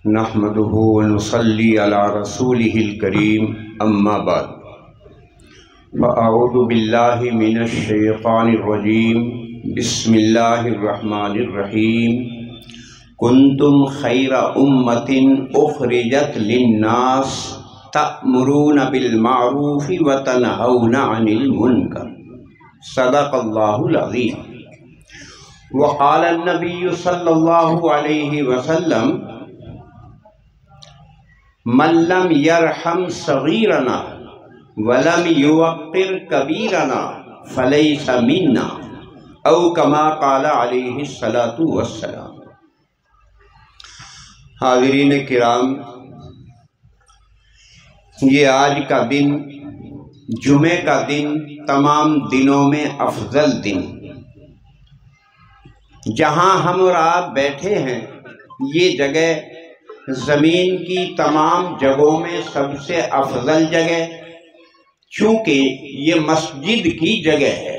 نحمده ونصلي على رسوله الكريم اما بعد فاعوذ بالله من الشيطان الرجيم بسم الله الرحمن الرحيم كنتم خير أمة أخرجت للناس تأمرون بالمعروف وتنهون عن المنكر صدق الله العظيم. وقال النبي صلى الله عليه وسلم من لم يرحم صغيرنا ولم يوقر كبيرنا فليس منا او كما قال عليه الصلاة والسلام. حاضرین کرام، یہ آج کا دن، جمعے کا دن، تمام دنوں میں افضل دن، جہاں ہم اور آپ بیٹھے ہیں، یہ جگہ زمین کی تمام جگہوں میں سب سے افضل جگہ، چونکہ یہ مسجد کی جگہ ہے۔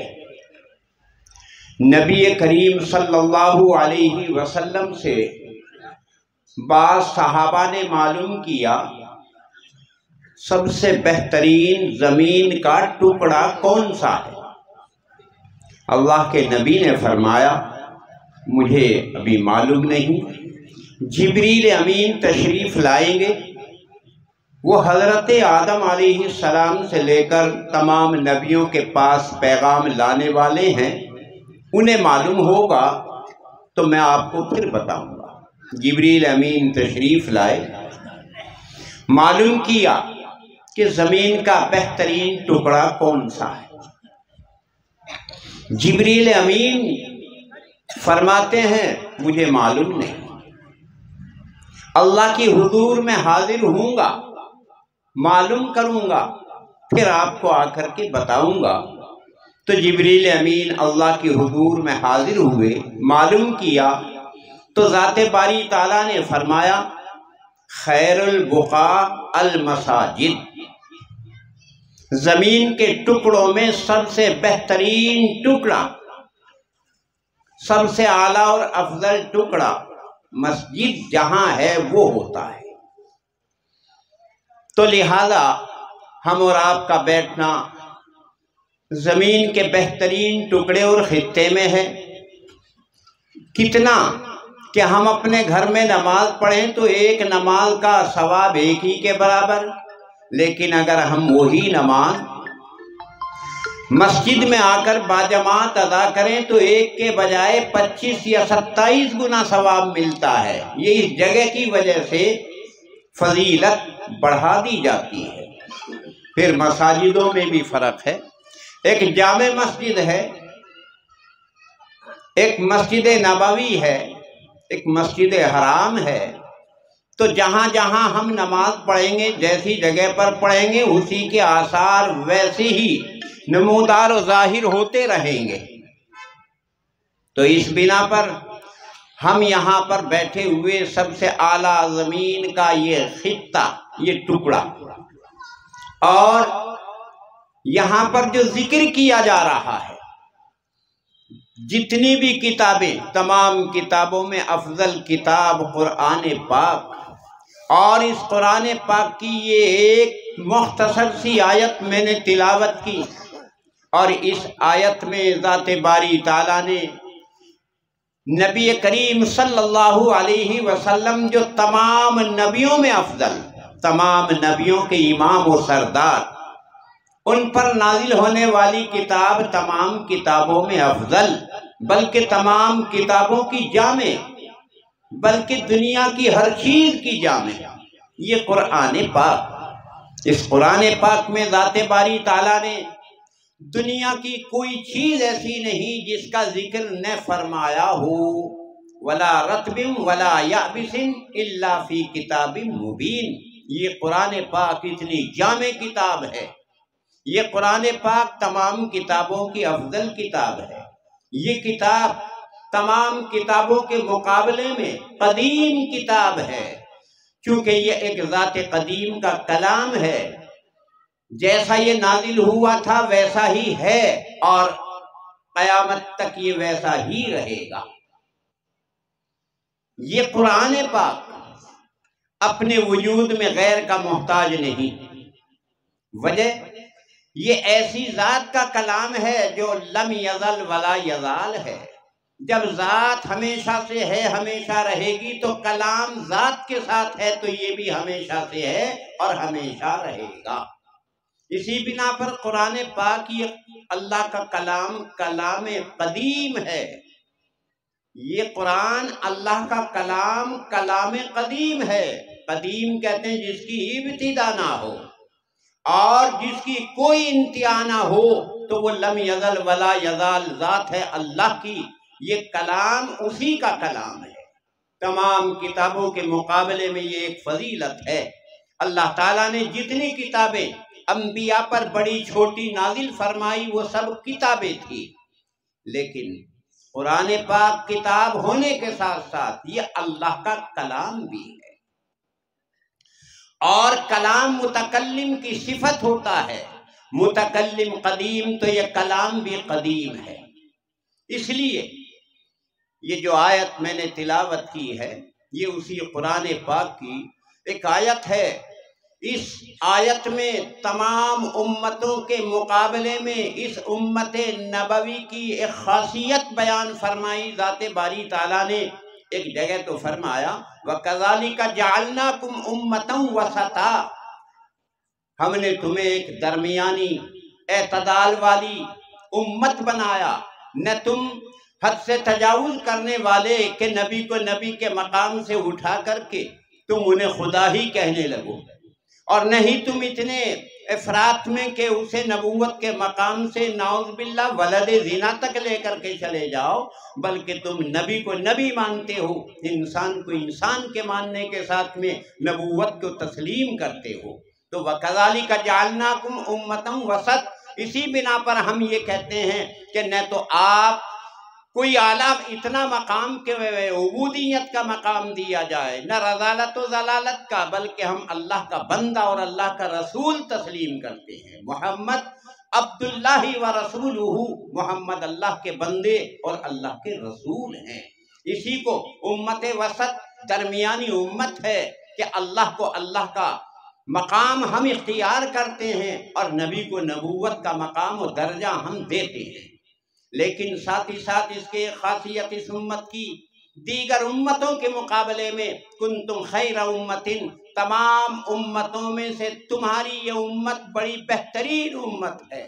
نبی کریم صلی اللہ علیہ وسلم سے بعض صحابہ نے معلوم کیا سب سے بہترین زمین کا ٹکڑا کون سا ہے؟ اللہ کے نبی نے فرمایا مجھے ابھی معلوم نہیں، جبریل امین تشریف لائیں گے، وہ حضرت آدم علیہ السلام سے لے کر تمام نبیوں کے پاس پیغام لانے والے ہیں، انہیں معلوم ہوگا تو میں آپ کو پھر بتاؤں گا۔ جبریل امین تشریف لائے، معلوم کیا کہ زمین کا بہترین ٹکڑا کون سا ہے۔ جبریل امین فرماتے ہیں مجھے معلوم نہیں، اللہ کی حضور میں حاضر ہوں گا، معلوم کروں گا، پھر آپ کو آ کر کے بتاؤں گا۔ تو جبریل امین اللہ کی حضور میں حاضر ہوئے، معلوم کیا تو ذات باری تعالیٰ نے فرمایا خیر البقاع المساجد، زمین کے ٹکڑوں میں سب سے بہترین ٹکڑا، سب سے اعلیٰ اور افضل ٹکڑا مسجد جہاں ہے وہ ہوتا ہے۔ تو لہذا ہم اور آپ کا بیٹھنا زمین کے بہترین ٹکڑے اور خطے میں ہے، کتنا کہ ہم اپنے گھر میں نماز پڑھیں تو ایک نماز کا ثواب ایک ہی کے برابر، لیکن اگر ہم وہی نماز مسجد میں آ کر باجماعت ادا کریں تو ایک کے بجائے 25 یا 27 گنا ثواب ملتا ہے۔ یہ اس جگہ کی وجہ سے فضیلت بڑھا دی جاتی ہے۔ پھر مساجدوں میں بھی فرق ہے، ایک جامع مسجد ہے، ایک مسجد نبوی ہے، ایک مسجد حرام ہے۔ تو جہاں جہاں ہم نماز پڑھیں گے، جیسی جگہ پر پڑھیں گے، اسی کے آثار ویسے ہی نمودار و ظاہر ہوتے رہیں گے۔ تو اس بنا پر ہم یہاں پر بیٹھے ہوئے سب سے اعلیٰ زمین کا یہ خطہ، یہ ٹکڑا، اور یہاں پر جو ذکر کیا جا رہا ہے، جتنی بھی کتابیں، تمام کتابوں میں افضل کتاب قرآن پاک، اور اس قرآن پاک کی یہ ایک مختصر سی آیت میں نے تلاوت کی، اور اس آیت میں ذات باری تعالیٰ نے نبی کریم صلی اللہ علیہ وسلم جو تمام نبیوں میں افضل، تمام نبیوں کے امام و سردار، ان پر نازل ہونے والی کتاب تمام کتابوں میں افضل، بلکہ تمام کتابوں کی جامع، بلکہ دنیا کی ہر چیز کی جامع، یہ قرآن پاک۔ اس قرآن پاک میں ذات باری تعالیٰ نے دنیا کی کوئی چیز ایسی نہیں جس کا ذکر نہ فرمایا ہو، ولا رطب ولا یابس الا فی کتاب مبین۔ یہ قرآن پاک اتنی جامع کتاب ہے، یہ قرآن پاک تمام کتابوں کی افضل کتاب ہے۔ یہ کتاب تمام کتابوں کے مقابلے میں قدیم کتاب ہے، کیونکہ یہ ایک ذات قدیم کا کلام ہے، جیسا یہ نازل ہوا تھا ویسا ہی ہے، اور قیامت تک یہ ویسا ہی رہے گا۔ یہ قرآن پاک اپنے وجود میں غیر کا محتاج نہیں۔ وجہ یہ ایسی ذات کا کلام ہے جو لم یزل ولا یزال ہے۔ جب ذات ہمیشہ سے ہے، ہمیشہ رہے گی، تو کلام ذات کے ساتھ ہے تو یہ بھی ہمیشہ سے ہے اور ہمیشہ رہے گا۔ اسی بنا پر قرآن پاک یہ اللہ کا کلام کلام قدیم ہے۔ یہ قرآن اللہ کا کلام کلام قدیم ہے۔ قدیم کہتے ہیں جس کی ابتدا نہ ہو اور جس کی کوئی انتہا نہ ہو، تو وہ لم یزل ولا یزال ذات ہے اللہ کی۔ یہ کلام اسی کا کلام ہے۔ تمام کتابوں کے مقابلے میں یہ ایک فضیلت ہے۔ اللہ تعالیٰ نے جتنی کتابیں انبیاء پر بڑی چھوٹی نازل فرمائی وہ سب کتابیں تھی، لیکن قرآن پاک کتاب ہونے کے ساتھ ساتھ یہ اللہ کا کلام بھی ہے، اور کلام متکلم کی صفت ہوتا ہے۔ متکلم قدیم تو یہ کلام بھی قدیم ہے۔ اس لیے یہ جو آیت میں نے تلاوت کی ہے یہ اسی قرآن پاک کی ایک آیت ہے۔ اس آیت میں تمام امتوں کے مقابلے میں اس امت نبوی کی ایک خاصیت بیان فرمائی ذات باری تعالیٰ نے۔ ایک جگہ تو فرمایا وَكَذَلِكَ جَعَلْنَاكُمْ أُمَّةً وَسَطًا، ہم نے تمہیں ایک درمیانی اعتدال والی امت بنایا، نہ تم حد سے تجاوز کرنے والے کہ نبی کو نبی کے مقام سے اٹھا کر کے تم انہیں خدا ہی کہنے لگو، اور نہیں تم اتنے افراط میں کہ اسے نبوت کے مقام سے نعوذ باللہ ولد زنا تک لے کر کے چلے جاؤ، بلکہ تم نبی کو نبی مانتے ہو، انسان کو انسان کے ماننے کے ساتھ میں نبوت کو تسلیم کرتے ہو۔ تو وَكَذَلِكَ جَعَلْنَاكُمْ أُمَّةً وَسَطًا، اسی بنا پر ہم یہ کہتے ہیں کہ نہ تو آپ کوئی اعلیٰ اتنا مقام کے عبودیت کا مقام دیا جائے، نہ رضالت و ضلالت کا، بلکہ ہم اللہ کا بندہ اور اللہ کا رسول تسلیم کرتے ہیں۔ محمد عبداللہ و رسولہ، محمد اللہ کے بندے اور اللہ کے رسول ہیں۔ اسی کو امت وسط درمیانی امت ہے کہ اللہ کو اللہ کا مقام ہم اختیار کرتے ہیں اور نبی کو نبوت کا مقام و درجہ ہم دیتے ہیں۔ لیکن ساتھ ہی ساتھ اس کے خاصیت اس امت کی دیگر امتوں کے مقابلے میں کنتم خیر امت، تمام امتوں میں سے تمہاری یہ امت بڑی بہترین امت ہے۔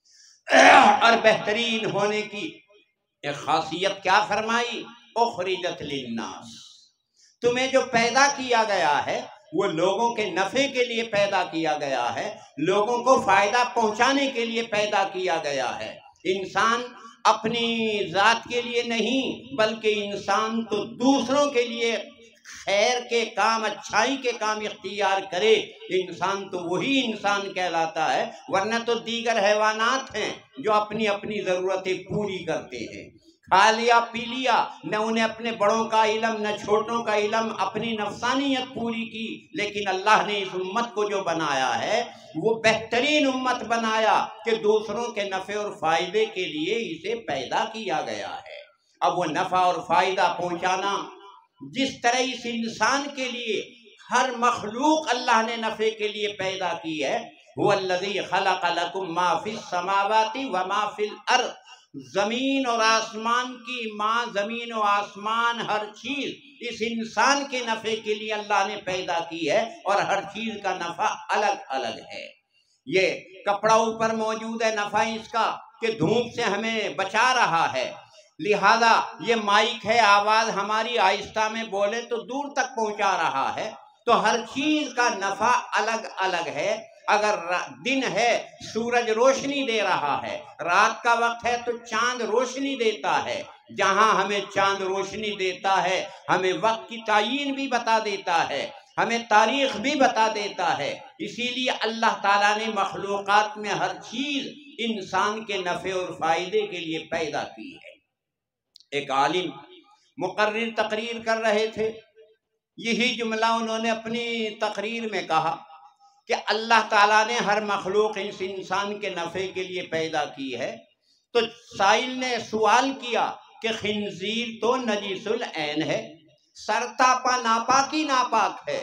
اور بہترین ہونے کی ایک خاصیت کیا فرمائی؟ اخرجت للناس، تمہیں جو پیدا کیا گیا ہے وہ لوگوں کے نفع کے لیے پیدا کیا گیا ہے، لوگوں کو فائدہ پہنچانے کے لیے پیدا کیا گیا ہے۔ انسان اپنی ذات کے لیے نہیں بلکہ انسان تو دوسروں کے لیے خیر کے کام، اچھائی کے کام اختیار کرے، انسان تو وہی انسان کہلاتا ہے، ورنہ تو دیگر حیوانات ہیں جو اپنی اپنی ضرورتیں پوری کرتے ہیں۔ کھا لیا پی لیا، نہ انہیں اپنے بڑوں کا علم نہ چھوٹوں کا علم، اپنی نفسانیت پوری کی۔ لیکن اللہ نے اس امت کو جو بنایا ہے وہ بہترین امت بنایا کہ دوسروں کے نفع اور فائدے کے لیے اسے پیدا کیا گیا ہے۔ اب وہ نفع اور فائدہ پہنچانا جس طرح اس انسان کے لیے ہر مخلوق اللہ نے نفع کے لیے پیدا کی ہے، هو الذی خلق لکم ما فی السماوات وما فی الارض، زمین اور آسمان کی ماں، زمین و آسمان ہر چیز اس انسان کے نفع کے لیے اللہ نے پیدا کی ہے، اور ہر چیز کا نفع الگ الگ ہے۔ یہ کپڑا اوپر موجود ہے، نفع اس کا کہ دھوپ سے ہمیں بچا رہا ہے، لہذا یہ مائک ہے، آواز ہماری آہستہ میں بولے تو دور تک پہنچا رہا ہے۔ تو ہر چیز کا نفع الگ الگ ہے۔ اگر دن ہے سورج روشنی دے رہا ہے، رات کا وقت ہے تو چاند روشنی دیتا ہے، جہاں ہمیں چاند روشنی دیتا ہے ہمیں وقت کی تعیین بھی بتا دیتا ہے، ہمیں تاریخ بھی بتا دیتا ہے۔ اسی لیے اللہ تعالیٰ نے مخلوقات میں ہر چیز انسان کے نفع اور فائدے کے لیے پیدا کی ہے۔ ایک عالم مقرر تقریر کر رہے تھے، یہی جملہ انہوں نے اپنی تقریر میں کہا کہ اللہ تعالیٰ نے ہر مخلوق اس انسان کے نفع کے لیے پیدا کی ہے۔ تو سائل نے سوال کیا کہ خنزیر تو نجس العین ہے، سرتاپا ناپاکی ناپاک ہے،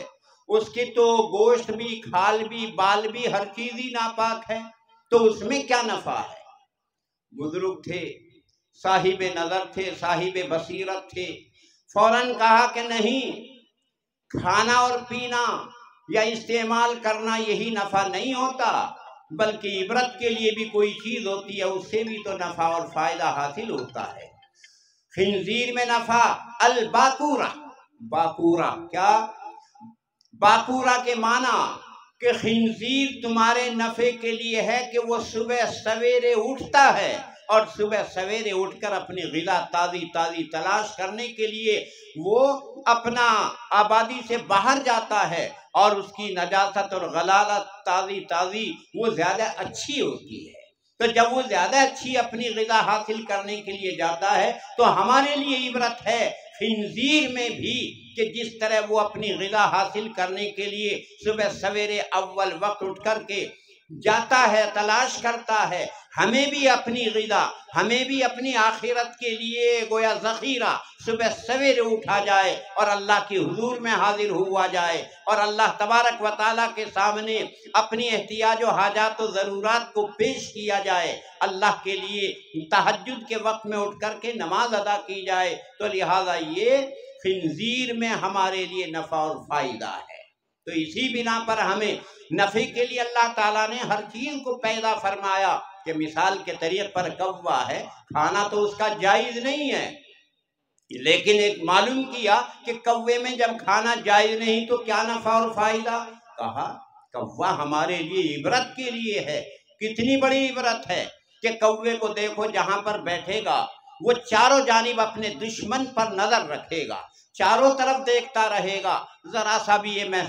اس کی تو گوشت بھی، کھال بھی، بال بھی، ہر چیز ہی ناپاک ہے، تو اس میں کیا نفع ہے؟ بزرگ تھے، صاحب نظر تھے، صاحب بصیرت تھے، فوراً کہا کہ نہیں، کھانا اور پینا یا استعمال کرنا یہی نفع نہیں ہوتا، بلکہ عبرت کے لیے بھی کوئی چیز ہوتی ہے، اس سے بھی تو نفع اور فائدہ حاصل ہوتا ہے۔ خنزیر میں نفع، الباکورہ، باکورہ کیا؟ باکورہ کے معنی کہ خنزیر تمہارے نفع کے لیے ہے کہ وہ صبح سویرے اٹھتا ہے اور صبح سویرے اٹھ کر اپنی غذا تازی تازی تلاش کرنے کے لیے وہ اپنا آبادی سے باہر جاتا ہے، اور اس کی نجاست اور غلالت تازی تازی وہ زیادہ اچھی ہوتی ہے۔ تو جب وہ زیادہ اچھی اپنی غذا حاصل کرنے کے لیے جاتا ہے تو ہمارے لیے عبرت ہے خنزیر میں بھی کہ جس طرح وہ اپنی غذا حاصل کرنے کے لیے صبح سویرے اول وقت اٹھ کر کے جاتا ہے، تلاش کرتا ہے، ہمیں بھی اپنی غذا، ہمیں بھی اپنی آخرت کے لیے گویا ذخیرہ صبح سویرے اٹھا جائے اور اللہ کی حضور میں حاضر ہوا جائے اور اللہ تبارک و تعالیٰ کے سامنے اپنی احتیاج و حاجات و ضرورات کو پیش کیا جائے، اللہ کے لیے تہجد کے وقت میں اٹھ کر کے نماز ادا کی جائے، تو لہٰذا یہ خنزیر میں ہمارے لیے نفع اور فائدہ ہے۔ تو اسی بنا پر ہمیں نفع کے لیے اللہ تعالیٰ نے ہر چیز کو پیدا فرمایا، کہ مثال کے طریق پر کوا ہے، کھانا تو اس کا جائز نہیں ہے، لیکن ایک معلوم کیا کہ کوے میں جب کھانا جائز نہیں تو کیا نفع اور فائدہ؟ کہا کوا ہمارے لیے عبرت کے لیے ہے۔ کتنی بڑی عبرت ہے کہ کوے کو دیکھو، جہاں پر بیٹھے گا وہ چاروں جانب اپنے دشمن پر نظر رکھے گا، چاروں طرف دیکھتا رہے گا، ذرا سا بھی یہ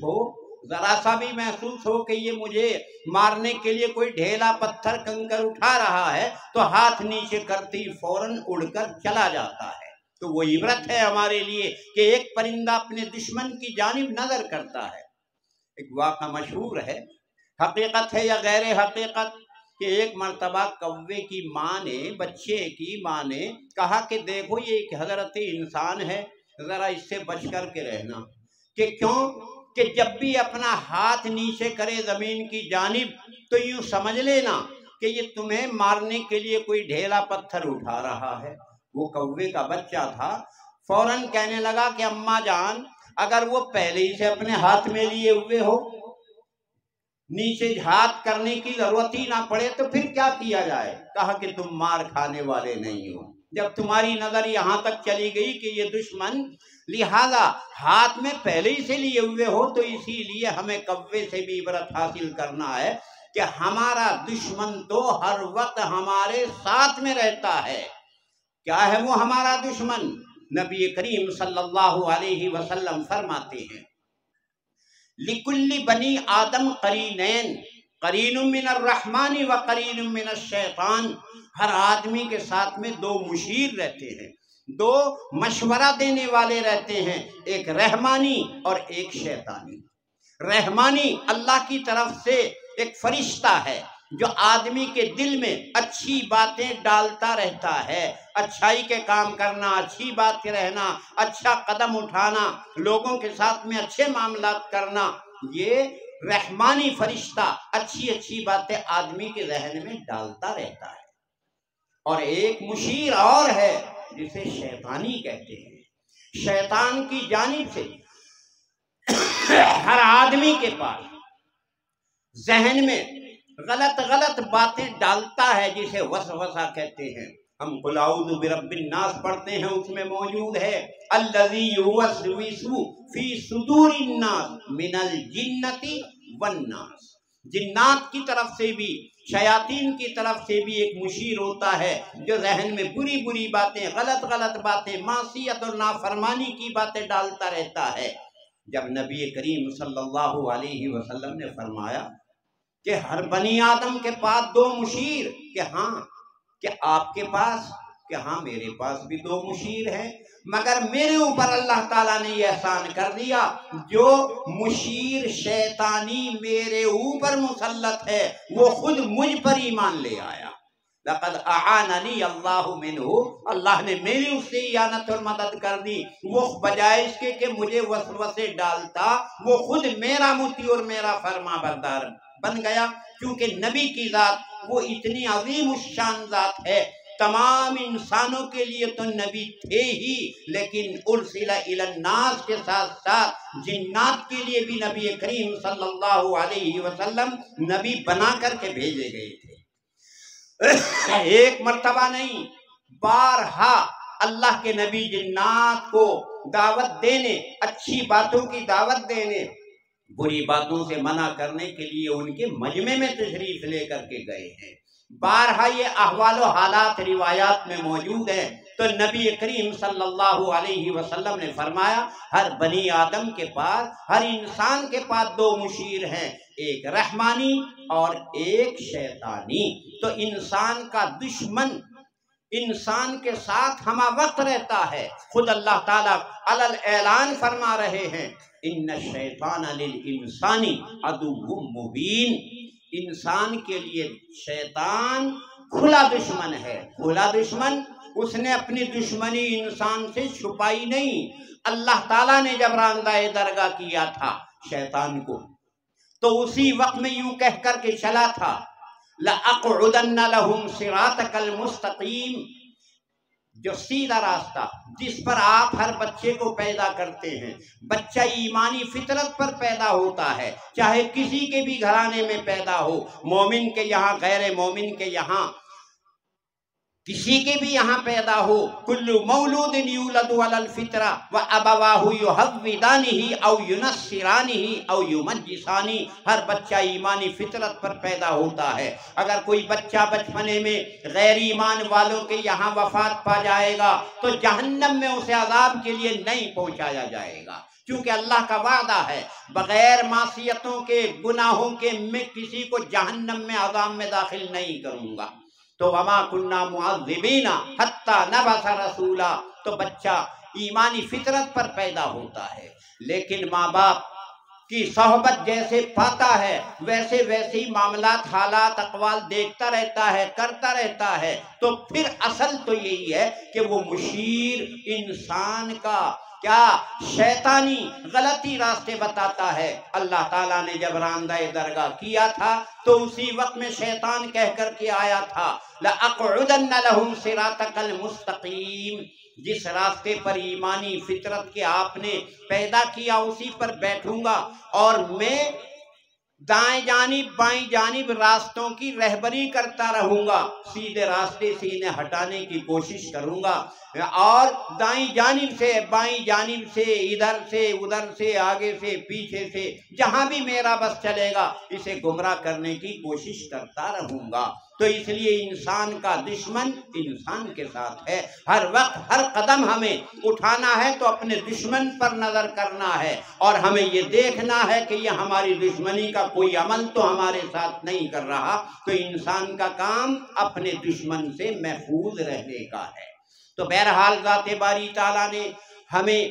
محسوس ہو کہ یہ مجھے مارنے کے لیے کوئی ڈھیلا پتھر کنکر اٹھا رہا ہے تو ہاتھ نیچے کرتی فوراً اڑ کر چلا جاتا ہے۔ تو وہ عبرت ہے ہمارے لیے کہ ایک پرندہ اپنے دشمن کی جانب نظر کرتا ہے۔ ایک واقعہ مشہور ہے، حقیقت ہے یا غیر حقیقت، کہ ایک مرتبہ کوے کی ماں نے، بچے کی ماں نے کہا کہ دیکھو یہ ایک حضرت انسان ہے، ذرا اس سے بچ کر کے رہنا۔ کہ کیوں؟ کہ جب بھی اپنا ہاتھ نیچے کرے زمین کی جانب تو یوں سمجھ لینا کہ یہ تمہیں مارنے کے لیے کوئی ڈھیلا پتھر اٹھا رہا ہے۔ وہ کوے کا بچہ تھا، فوراً کہنے لگا کہ اماں جان، اگر وہ پہلے ہی سے اپنے ہاتھ میں لیے ہوئے ہو، نیچے ہاتھ کرنے کی ضرورت ہی نہ پڑے تو پھر کیا کیا جائے؟ کہا کہ تم مار کھانے والے نہیں ہو، جب تمہاری نظر یہاں تک چلی گئی کہ یہ دشمن، لہذا ہاتھ میں پہلے ہی سے لیے ہوئے ہو، تو اسی لیے ہمیں کوے سے بھی عبرت حاصل کرنا ہے کہ ہمارا دشمن تو ہر وقت ہمارے ساتھ میں رہتا ہے۔ کیا ہے وہ ہمارا دشمن؟ نبی کریم صلی اللہ علیہ وسلم فرماتے ہیں لِكُلِّ بنی آدم قرینین، قرین من الرحمن و قرین من الشیطان۔ ہر آدمی کے ساتھ میں دو مشیر رہتے ہیں، دو مشورہ دینے والے رہتے ہیں، ایک رحمانی اور ایک شیطانی۔ رحمانی اللہ کی طرف سے ایک فرشتہ ہے جو آدمی کے دل میں اچھی باتیں ڈالتا رہتا ہے، اچھائی کے کام کرنا، اچھی بات رہنا، اچھا قدم اٹھانا، لوگوں کے ساتھ میں اچھے معاملات کرنا، یہ رحمانی فرشتہ اچھی اچھی باتیں آدمی کے ذہن میں ڈالتا رہتا ہے۔ اور ایک مشیر اور ہے جسے شیطانی کہتے ہیں۔ شیطان کی جانب سے ہر آدمی کے پاس ذہن میں غلط باتیں ڈالتا ہے، جسے وسوسہ کہتے ہیں۔ ہم قل اعوذ برب الناس پڑھتے ہیں، اس میں موجود ہے الذی یوسوس فی صدور الناس من الجنۃ والناس۔ جنات کی طرف سے بھی، شیاطین کی طرف سے بھی ایک مشیر ہوتا ہے جو ذہن میں بری باتیں، غلط باتیں، معصیت اور نافرمانی کی باتیں ڈالتا رہتا ہے۔ جب نبی کریم صلی اللہ علیہ وسلم نے فرمایا کہ ہر بنی آدم کے پاس دو مشیر، کہ ہاں، کہ آپ کے پاس، کہ ہاں میرے پاس بھی دو مشیر ہیں، مگر میرے اوپر اللہ تعالیٰ نے یہ احسان کر دیا، جو مشیر شیطانی میرے اوپر مسلط ہے وہ خود مجھ پر ایمان لے آیا۔ لقد اعاننی اللہ منہ، اللہ نے میری اس سے اعانت اور مدد کر دی، وہ بجائے اس کے کہ مجھے وسوسے ڈالتا وہ خود میرا مطیع اور میرا فرما بردار بن گیا، کیونکہ نبی کی ذات وہ اتنی عظیم الشان ذات ہے، تمام انسانوں کے لیے تو نبی تھے ہی، لیکن ارسل الی الناس کے ساتھ ساتھ جنات کے لیے بھی نبی کریم صلی اللہ علیہ وسلم نبی بنا کر کے بھیجے گئے تھے۔ ایک مرتبہ نہیں، بارہا اللہ کے نبی جنات کو دعوت دینے، اچھی باتوں کی دعوت دینے، بری باتوں سے منع کرنے کے لیے ان کے مجمع میں تشریف لے کر کے گئے ہیں۔ بارہا یہ احوال و حالات روایات میں موجود ہیں۔ تو نبی کریم صلی اللہ علیہ وسلم نے فرمایا ہر بنی آدم کے پاس، ہر انسان کے پاس دو مشیر ہیں، ایک رحمانی اور ایک شیطانی۔ تو انسان کا دشمن انسان کے ساتھ ہمہ وقت رہتا ہے، خود اللہ تعالیٰ علی الاعلان فرما رہے ہیں ان الشیطان للانسان عدو مبین، انسان کے لیے شیطان کھلا دشمن ہے۔ کھلا دشمن، اس نے اپنی دشمنی انسان سے چھپائی نہیں۔ اللہ تعالیٰ نے جب راندہ درگاہ کیا تھا شیطان کو تو اسی وقت میں یوں کہہ کر کے چلا تھا لَأَقْعُدَنَّ لَهُمْ صِرَاطَكَ الْمُسْتَقِيمِ، جو سیدھا راستہ جس پر آپ ہر بچے کو پیدا کرتے ہیں، بچہ ایمانی فطرت پر پیدا ہوتا ہے، چاہے کسی کے بھی گھرانے میں پیدا ہو، مومن کے یہاں غیر مومن کے یہاں، کسی کے بھی یہاں پیدا ہو، کل مولود یولد علی الفطرہ وابواہ یہودانہ او ینصرانہ او یمجسانہ، ہر بچہ ایمانی فطرت پر پیدا ہوتا ہے۔ اگر کوئی بچہ بچپنے میں غیر ایمان والوں کے یہاں وفات پا جائے گا تو جہنم میں اسے عذاب کے لیے نہیں پہنچایا جائے گا، کیونکہ اللہ کا وعدہ ہے بغیر معصیتوں کے گناہوں کے میں کسی کو جہنم میں عذاب میں داخل نہیں کروں گا۔ تو وما کننا معذبین حتی نبعث رسولا، تو بچہ ایمانی فطرت پر پیدا ہوتا ہے، لیکن ماں باپ کی صحبت جیسے پاتا ہے ویسے ویسے ہی معاملات حالات اقوال دیکھتا رہتا ہے، کرتا رہتا ہے، تو پھر اصل تو یہی ہے کہ وہ مشیر انسان کا کیا شیطانی غلطی راستے بتاتا ہے۔ اللہ تعالیٰ نے جب راندہ درگاہ کیا تھا تو اسی وقت میں شیطان کہہ کر کے آیا تھا لَأَقْعُدَنَّ لَهُمْ صِرَاطَكَ الْمُسْتَقِيمِ، جس راستے پر ایمانی فطرت کے آپ نے پیدا کیا اسی پر بیٹھوں گا، اور میں دائیں جانب بائیں جانب راستوں کی رہبری کرتا رہوں گا، سیدھے راستے سے انہیں ہٹانے کی کوشش کروں گا، اور دائیں جانب سے بائیں جانب سے ادھر سے ادھر سے آگے سے پیچھے سے جہاں بھی میرا بس چلے گا اسے گمراہ کرنے کی کوشش کرتا رہوں گا۔ تو اس لیے انسان کا دشمن انسان کے ساتھ ہے، ہر وقت ہر قدم ہمیں اٹھانا ہے تو اپنے دشمن پر نظر کرنا ہے، اور ہمیں یہ دیکھنا ہے کہ یہ ہماری دشمنی کا کوئی عمل تو ہمارے ساتھ نہیں کر رہا۔ تو انسان کا کام اپنے دشمن سے محفوظ رہنے کا ہے۔ تو بہرحال ذات باری تعالیٰ نے ہمیں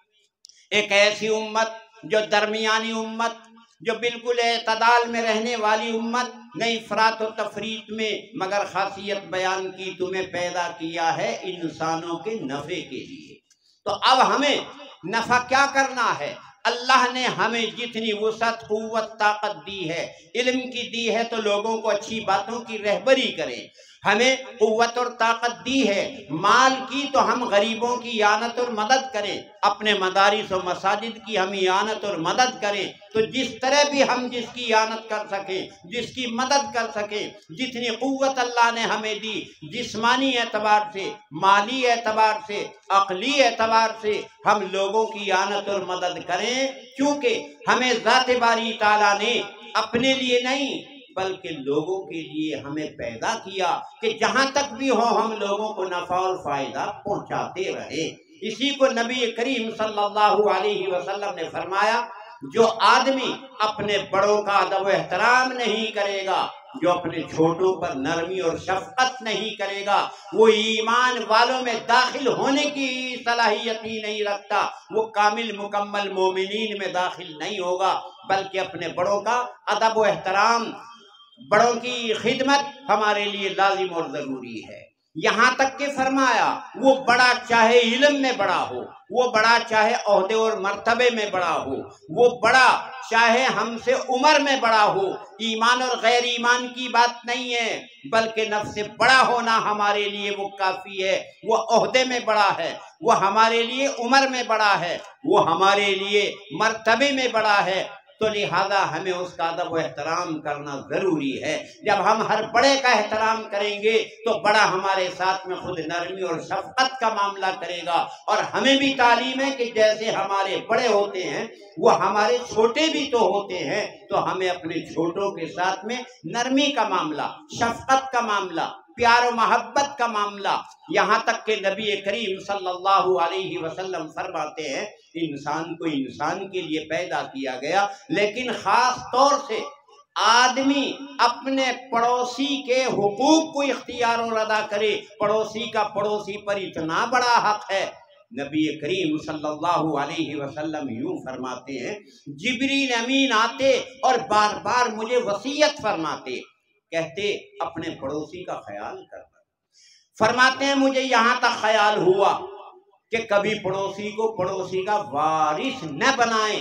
ایک ایسی امت جو درمیانی امت، جو بالکل اعتدال میں رہنے والی امت، نہ افراط و تفریط میں مگر خاصیت بیان کی، تمہیں پیدا کیا ہے انسانوں کے نفع کے لیے۔ تو اب ہمیں نفع کیا کرنا ہے؟ اللہ نے ہمیں جتنی وسعت قوت طاقت دی ہے، علم کی دی ہے، تو لوگوں کو اچھی باتوں کی رہبری کریں۔ ہمیں قوت اور طاقت دی ہے، مال کی، تو ہم غریبوں کی اعانت اور مدد کریں، اپنے مدارس و مساجد کی ہم اعانت اور مدد کریں۔ تو جس طرح بھی ہم جس کی اعانت کر سکیں، جس کی مدد کر سکیں، جتنی قوت اللہ نے ہمیں دی، جسمانی اعتبار سے، مالی اعتبار سے، عقلی اعتبار سے، ہم لوگوں کی اعانت اور مدد کریں، کیونکہ ہمیں ذات باری تعالیٰ نے اپنے لیے نہیں بلکہ لوگوں کے لیے ہمیں پیدا کیا کہ جہاں تک بھی ہو ہم لوگوں کو نفع اور فائدہ پہنچاتے رہے۔ اسی کو نبی کریم صلی اللہ علیہ وسلم نے فرمایا جو آدمی اپنے بڑوں کا ادب و احترام نہیں کرے گا، جو اپنے چھوٹوں پر نرمی اور شفقت نہیں کرے گا، وہ ایمان والوں میں داخل ہونے کی صلاحیت ہی نہیں رکھتا، وہ کامل مکمل مومنین میں داخل نہیں ہوگا، بلکہ اپنے بڑوں کا ادب و احترام بڑوں کی خدمت ہمارے لیے لازم اور ضروری ہے۔ یہاں تک کہ فرمایا وہ بڑا چاہے علم میں بڑا ہو، وہ بڑا چاہے عہدے اور مرتبے میں بڑا ہو، وہ بڑا چاہے ہم سے عمر میں بڑا ہو، ایمان اور غیر ایمان کی بات نہیں ہے، بلکہ نفس سے بڑا ہونا ہمارے لیے وہ کافی ہے۔ وہ عہدے میں بڑا ہے، وہ ہمارے لیے عمر میں بڑا ہے، وہ ہمارے لیے مرتبے میں بڑا ہے، تو لہذا ہمیں اس کا ادب و احترام کرنا ضروری ہے۔ جب ہم ہر بڑے کا احترام کریں گے تو بڑا ہمارے ساتھ میں خود نرمی اور شفقت کا معاملہ کرے گا، اور ہمیں بھی تعلیم ہے کہ جیسے ہمارے بڑے ہوتے ہیں وہ ہمارے چھوٹے بھی تو ہوتے ہیں، تو ہمیں اپنے چھوٹوں کے ساتھ میں نرمی کا معاملہ، شفقت کا معاملہ، پیار و محبت کا معاملہ، یہاں تک کہ نبی کریم صلی اللہ علیہ وسلم فرماتے ہیں انسان کو انسان کے لیے پیدا کیا گیا، لیکن خاص طور سے آدمی اپنے پڑوسی کے حقوق کو اختیار اور ادا کرے۔ پڑوسی کا پڑوسی پر اتنا بڑا حق ہے، نبی کریم صلی اللہ علیہ وسلم یوں فرماتے ہیں جبریل امین آتے اور بار بار مجھے وصیت فرماتے، کہتے اپنے پڑوسی کا خیال کرنا۔ فرماتے ہیں مجھے یہاں تک خیال ہوا کہ کبھی پڑوسی کو پڑوسی کا وارث نہ بنائیں،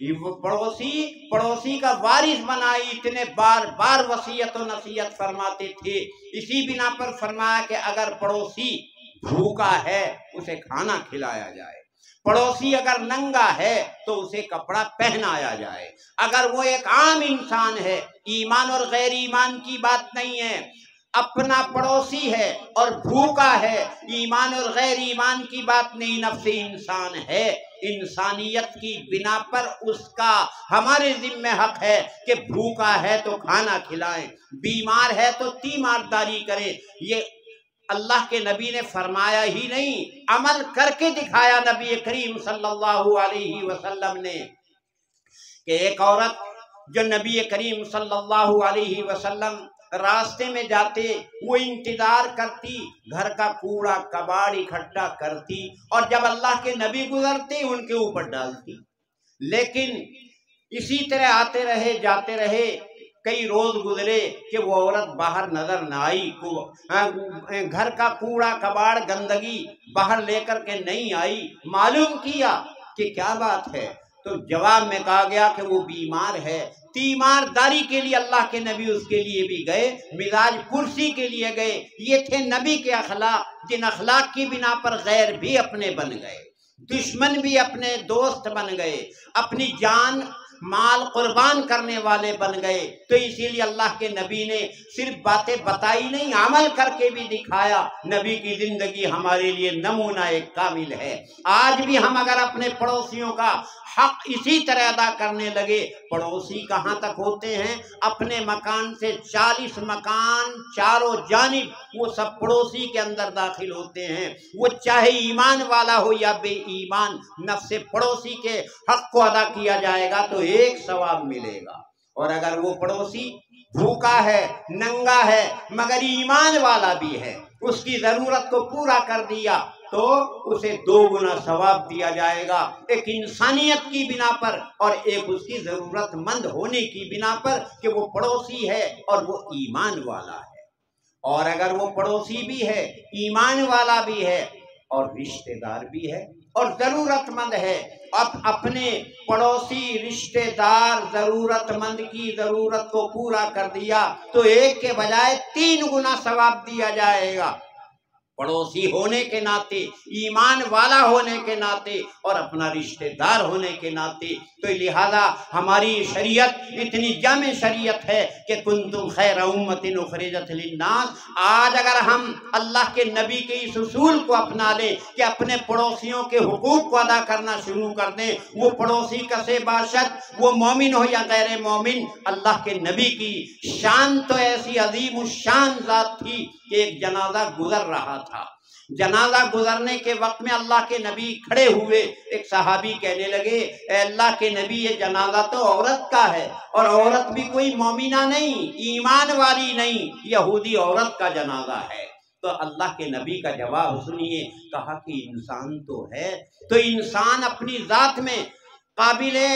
پڑوسی کا وارث بنائے، اتنے بار بار وصیت و نصیحت فرماتے تھے۔ اسی بنا پر فرمایا کہ اگر پڑوسی بھوکا ہے اسے کھانا کھلایا جائے، پڑوسی اگر ننگا ہے تو اسے کپڑا پہنایا جائے، اگر وہ ایک عام انسان ہے، ایمان اور غیر ایمان کی بات نہیں ہے، اپنا پڑوسی ہے اور بھوکا ہے، ایمان اور غیر ایمان کی بات نہیں، نفس انسان ہے، انسانیت کی بنا پر اس کا ہمارے ذمہ حق ہے کہ بھوکا ہے تو کھانا کھلائیں، بیمار ہے تو تیمارداری کریں۔ یہ اللہ کے نبی نے فرمایا ہی نہیں، عمل کر کے دکھایا نبی کریم صلی اللہ علیہ وسلم نے، کہ ایک عورت جو نبی کریم صلی اللہ علیہ وسلم راستے میں جاتے وہ انتظار کرتی، گھر کا کوڑا کباڑ اکٹھا کرتی اور جب اللہ کے نبی گزرتے ان کے اوپر ڈالتی، لیکن اسی طرح آتے رہے جاتے رہے، کئی روز گزرے کہ وہ عورت باہر نظر نہ آئی، گھر کا کوڑا کباڑ گندگی باہر لے کر کے نہیں آئی۔ معلوم کیا کہ کیا بات ہے، تو جواب میں کہا گیا کہ وہ بیمار ہے۔ تیمارداری کے لیے اللہ کے نبی اس کے لیے بھی گئے، مزاج پرسی کے لیے گئے۔ یہ تھے نبی کے اخلاق، جن اخلاق کی بنا پر غیر بھی اپنے بن گئے، دشمن بھی اپنے دوست بن گئے، اپنی جان مال قربان کرنے والے بن گئے۔ تو اسی لیے اللہ کے نبی نے صرف باتیں بتائی نہیں، عمل کر کے بھی دکھایا۔ نبی کی زندگی ہمارے لیے نمونہ ایک کامل ہے۔ آج بھی ہم اگر اپنے پڑوسیوں کا حق اسی طرح ادا کرنے لگے، پڑوسی کہاں تک ہوتے ہیں، اپنے مکان سے 40 مکان چاروں جانب وہ سب پڑوسی کے اندر داخل ہوتے ہیں، وہ چاہے ایمان والا ہو یا بے ایمان، نفس پڑوسی کے حق کو ادا کیا جائے گا تو ایک ثواب ملے گا، اور اگر وہ پڑوسی بھوکا ہے، ننگا ہے مگر ایمان والا بھی ہے، اس کی ضرورت کو پورا کر دیا تو اسے 2 گنا ثواب دیا جائے گا، ایک انسانیت کی بنا پر اور ایک اس کی ضرورت مند ہونے کی بنا پر کہ وہ پڑوسی ہے اور وہ ایمان والا ہے۔ اور اگر وہ پڑوسی بھی ہے، ایمان والا بھی ہے اور رشتہ دار بھی ہے اور ضرورت مند ہے، اب اپنے پڑوسی رشتہ دار ضرورت مند کی ضرورت کو پورا کر دیا تو 1 کے بجائے 3 گنا ثواب دیا جائے گا، پڑوسی ہونے کے ناطے، ایمان والا ہونے کے ناطے اور اپنا رشتہ دار ہونے کے ناطے۔ تو لہذا ہماری شریعت اتنی جامع شریعت ہے کہ کنتم خیر امۃ اخرجت للناس۔ آج اگر ہم اللہ کے نبی کے اس اصول کو اپنا لیں کہ اپنے پڑوسیوں کے حقوق کو ادا کرنا شروع کر دیں، وہ پڑوسی کسے باشد، وہ مومن ہو یا غیر مومن، اللہ کے نبی کی شان تو ایسی عظیم الشان ذات تھی کہ ایک جنازہ گزر رہا تھا، جنازہ گزرنے کے وقت میں اللہ کے نبی کھڑے ہوئے، ایک صحابی کہنے لگے اے اللہ کے نبی یہ جنازہ تو عورت کا ہے، اور عورت بھی کوئی مومنہ نہیں، ایمان والی نہیں، یہودی عورت کا جنازہ ہے۔ تو اللہ کے نبی کا جواب سنیے، کہا کہ انسان تو ہے، تو انسان اپنی ذات میں قابل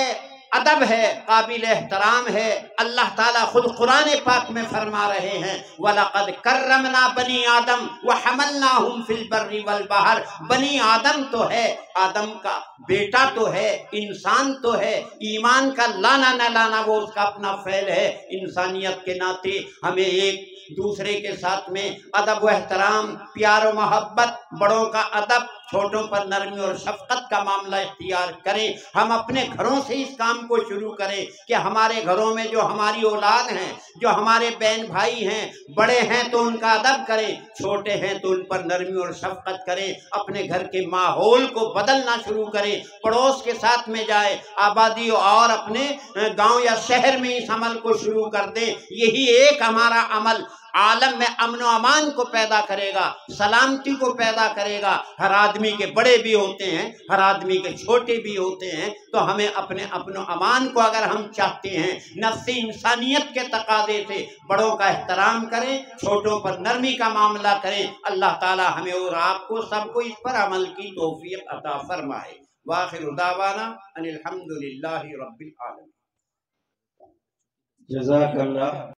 ادب ہے، قابل احترام ہے۔ اللہ تعالیٰ خود قرآن پاک میں فرما رہے ہیں وَلَقَدْ كَرَّمْنَا بَنِي آدَمَ وَحَمَلْنَاهُمْ فِي الْبَرِّ وَالْبَحْرِ۔ بنی آدم تو ہے، آدم کا بیٹا تو ہے، انسان تو ہے، ایمان کا لانا نہ لانا وہ اس کا اپنا فعل ہے۔ انسانیت کے ناطے ہمیں ایک دوسرے کے ساتھ میں ادب و احترام، پیار و محبت، بڑوں کا ادب، چھوٹوں پر نرمی اور شفقت کا معاملہ اختیار کریں۔ ہم اپنے گھروں سے اس کام کو شروع کریں کہ ہمارے گھروں میں جو ہماری اولاد ہیں، جو ہمارے بہن بھائی ہیں، بڑے ہیں تو ان کا ادب کریں، چھوٹے ہیں تو ان پر نرمی اور شفقت کریں۔ اپنے گھر کے ماحول کو بدلنا شروع کریں، پڑوس کے ساتھ میں جائے، آبادی اور اپنے گاؤں یا شہر میں اس عمل کو شروع کر دیں۔ یہی ایک ہمارا عمل عالم میں امن و امان کو پیدا کرے گا، سلامتی کو پیدا کرے گا۔ ہر آدمی کے بڑے بھی ہوتے ہیں، ہر آدمی کے چھوٹے بھی ہوتے ہیں، تو ہمیں اپنے امن و امان کو اگر ہم چاہتے ہیں، نفس انسانیت کے تقاضے سے بڑوں کا احترام کریں، چھوٹوں پر نرمی کا معاملہ کریں۔ اللہ تعالی ہمیں اور آپ کو سب کو اس پر عمل کی توفیق عطا فرمائے۔ وآخر دعوانا ان الحمد للہ رب العالمین۔ جزاک اللہ۔